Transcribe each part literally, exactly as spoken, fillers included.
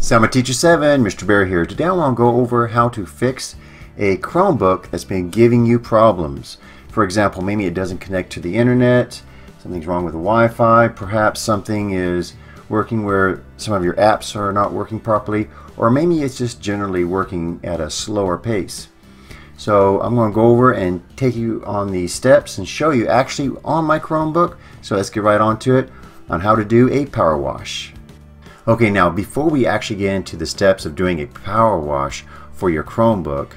Summer Teacher seven, Mister Bear here. Today I want to go over how to fix a Chromebook that's been giving you problems. For example, maybe it doesn't connect to the internet, something's wrong with the Wi-Fi, perhaps something is working where some of your apps are not working properly, or maybe it's just generally working at a slower pace. So I'm going to go over and take you on these steps and show you actually on my Chromebook. So let's get right on to it on how to do a power wash. Okay, now before we actually get into the steps of doing a power wash for your Chromebook,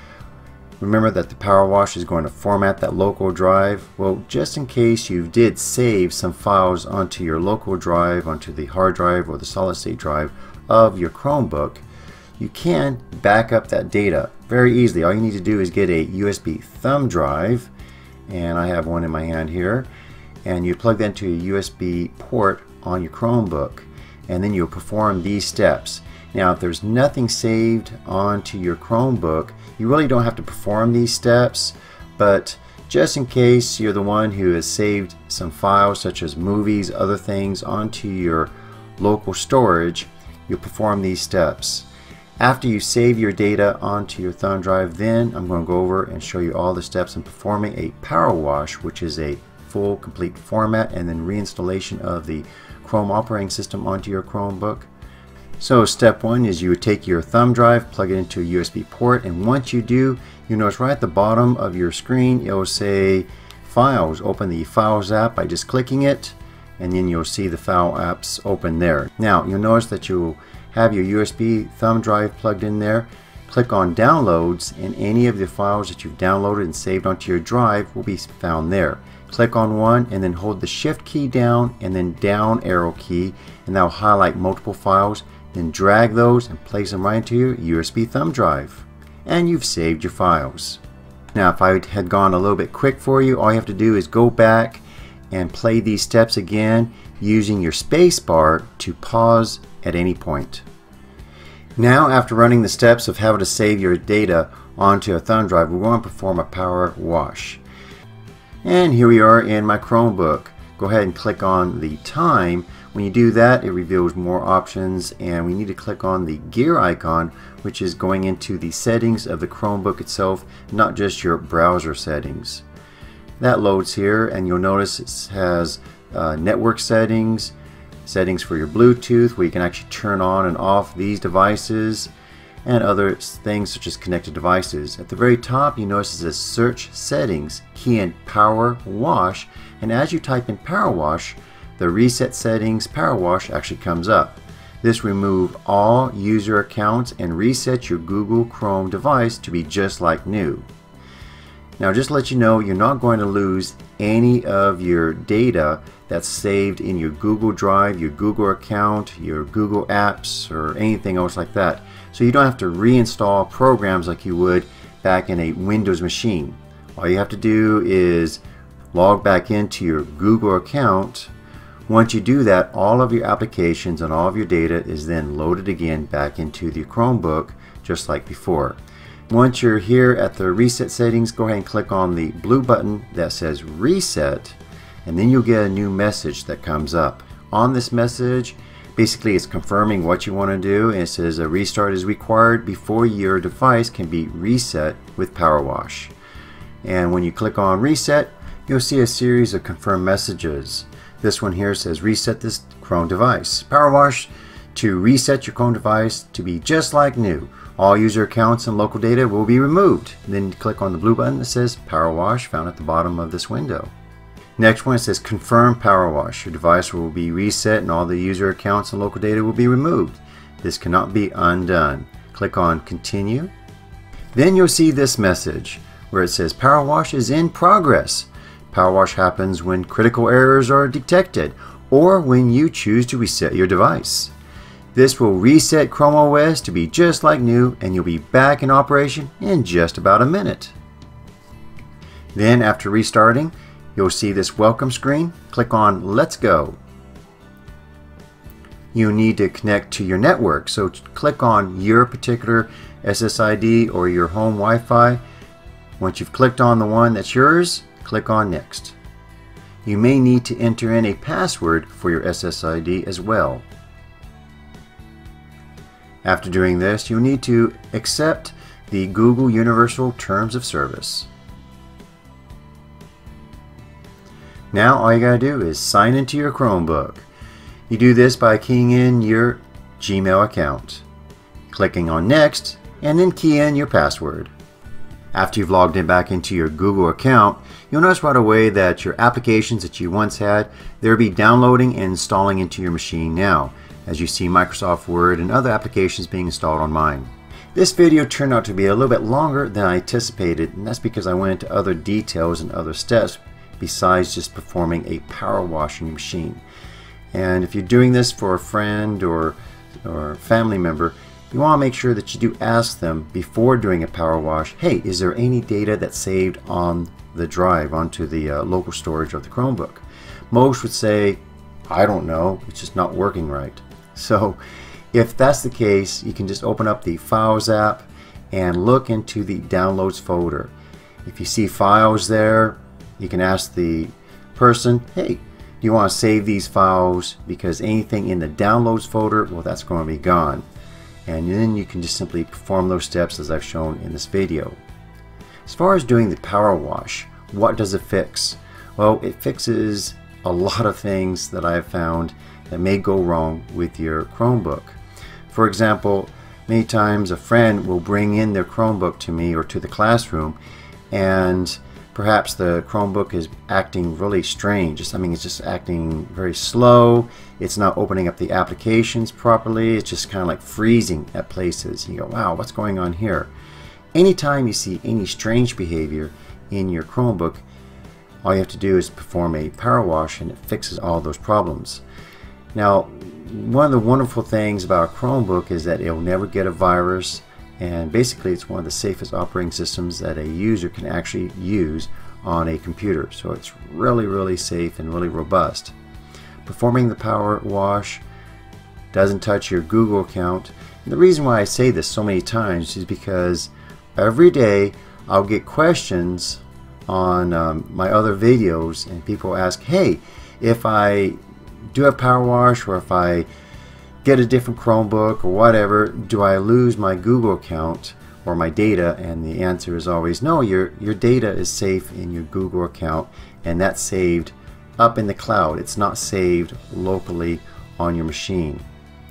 remember that the power wash is going to format that local drive. Well, just in case you did save some files onto your local drive, onto the hard drive or the solid state drive of your Chromebook, you can back up that data very easily. All you need to do is get a U S B thumb drive, and I have one in my hand here, and you plug that into a U S B port on your Chromebook, and then you'll perform these steps. Now, if there's nothing saved onto your Chromebook, you really don't have to perform these steps, but just in case you're the one who has saved some files such as movies, other things onto your local storage, you'll perform these steps. After you save your data onto your thumb drive, then I'm going to go over and show you all the steps in performing a power wash, which is a full complete format and then reinstallation of the Chrome operating system onto your Chromebook. So step one is you would take your thumb drive, plug it into a U S B port, and once you do, you notice right at the bottom of your screen it will say Files. Open the Files app by just clicking it, and then you'll see the file apps open there. Now you'll notice that you'll have your U S B thumb drive plugged in there. Click on Downloads, and any of the files that you've downloaded and saved onto your drive will be found there. Click on one and then hold the Shift key down and then down arrow key, and that will highlight multiple files. Then drag those and place them right into your U S B thumb drive, and you've saved your files. Now, if I had gone a little bit quick for you, all you have to do is go back and play these steps again using your space bar to pause at any point. Now, after running the steps of how to save your data onto a thumb drive, we're going to perform a power wash. And here we are in my Chromebook. Go ahead and click on the time. When you do that, it reveals more options, and we need to click on the gear icon, which is going into the settings of the Chromebook itself, not just your browser settings. That loads here, and you'll notice it has uh, network settings, settings for your Bluetooth, where you can actually turn on and off these devices, and other things such as connected devices. At the very top, you notice it says Search Settings, key in Power Wash, and as you type in Power Wash, the Reset Settings Power Wash actually comes up. This removes all user accounts and resets your Google Chrome device to be just like new. Now, just to let you know, you're not going to lose any of your data that's saved in your Google Drive, your Google account, your Google Apps, or anything else like that. So you don't have to reinstall programs like you would back in a Windows machine. All you have to do is log back into your Google account. Once you do that, all of your applications and all of your data is then loaded again back into the Chromebook just like before. Once you're here at the Reset Settings, go ahead and click on the blue button that says Reset, and then you'll get a new message that comes up. On this message, basically it's confirming what you want to do, and it says a restart is required before your device can be reset with Power Wash. And when you click on Reset, you'll see a series of confirmed messages. This one here says reset this Chrome device. Power Wash to reset your Chrome device to be just like new. All user accounts and local data will be removed. Then click on the blue button that says Power Wash, found at the bottom of this window. Next one, it says confirm Power Wash. Your device will be reset and all the user accounts and local data will be removed. This cannot be undone. Click on continue. Then you'll see this message where it says Power Wash is in progress. Power wash happens when critical errors are detected or when you choose to reset your device. This will reset Chrome O S to be just like new, and you'll be back in operation in just about a minute. Then after restarting, you'll see this welcome screen. Click on Let's Go. You need to connect to your network, so click on your particular S S I D or your home Wi-Fi. Once you've clicked on the one that's yours, click on Next. You may need to enter in a password for your S S I D as well. After doing this, you'll need to accept the Google Universal Terms of Service. Now all you gotta do is sign into your Chromebook. You do this by keying in your Gmail account, clicking on Next, and then key in your password. After you've logged in back into your Google account, you'll notice right away that your applications that you once had, they'll be downloading and installing into your machine now, as you see Microsoft Word and other applications being installed on mine. This video turned out to be a little bit longer than I anticipated, and that's because I went into other details and other steps besides just performing a power wash in your machine. And if you're doing this for a friend or, or family member, you want to make sure that you do ask them before doing a power wash, hey, is there any data that's saved on the drive onto the uh, local storage of the Chromebook? Most would say, I don't know, it's just not working right. So if that's the case, you can just open up the Files app and look into the Downloads folder. If you see files there, you can ask the person, hey, do you want to save these files? Because anything in the Downloads folder, well, that's going to be gone. And then you can just simply perform those steps as I've shown in this video. As far as doing the power wash, what does it fix? Well, it fixes a lot of things that I've found that may go wrong with your Chromebook. For example, many times a friend will bring in their Chromebook to me or to the classroom, and perhaps the Chromebook is acting really strange. Just, I mean, it's just acting very slow. It's not opening up the applications properly. It's just kind of like freezing at places. You go, wow, what's going on here? Anytime you see any strange behavior in your Chromebook, all you have to do is perform a power wash and it fixes all those problems. Now, one of the wonderful things about a Chromebook is that it'll never get a virus, and basically it's one of the safest operating systems that a user can actually use on a computer. So it's really, really safe and really robust. Performing the power wash doesn't touch your Google account. And the reason why I say this so many times is because every day I'll get questions on um, my other videos, and people ask, hey, if I do a power wash or if I get a different Chromebook or whatever, do I lose my Google account or my data? And the answer is always no. Your your data is safe in your Google account, and that's saved up in the cloud. It's not saved locally on your machine.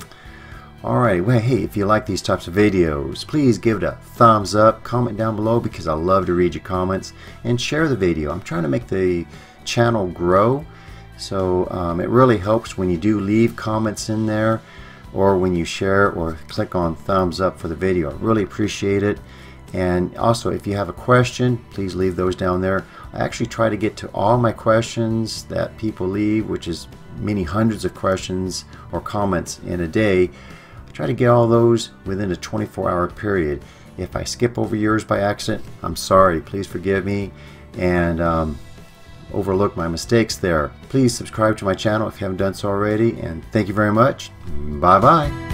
Alright, well, hey, if you like these types of videos, please give it a thumbs up, comment down below because I love to read your comments, and share the video. I'm trying to make the channel grow, so um, it really helps when you do leave comments in there, or when you share or click on thumbs up for the video. I really appreciate it. And also, if you have a question, please leave those down there. I actually try to get to all my questions that people leave, which is many hundreds of questions or comments in a day. I try to get all those within a twenty-four hour period. If I skip over yours by accident, I'm sorry. Please forgive me and um, overlook my mistakes there. Please subscribe to my channel if you haven't done so already, and thank you very much. Bye bye.